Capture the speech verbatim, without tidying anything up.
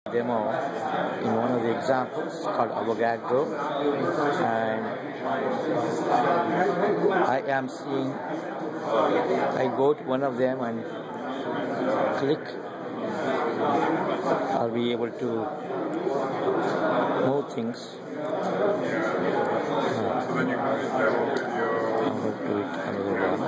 Demo in one of the examples called Avogadro, and I am seeing, I go to one of them and click, I'll be able to move things. Uh, I'm going to do it another one.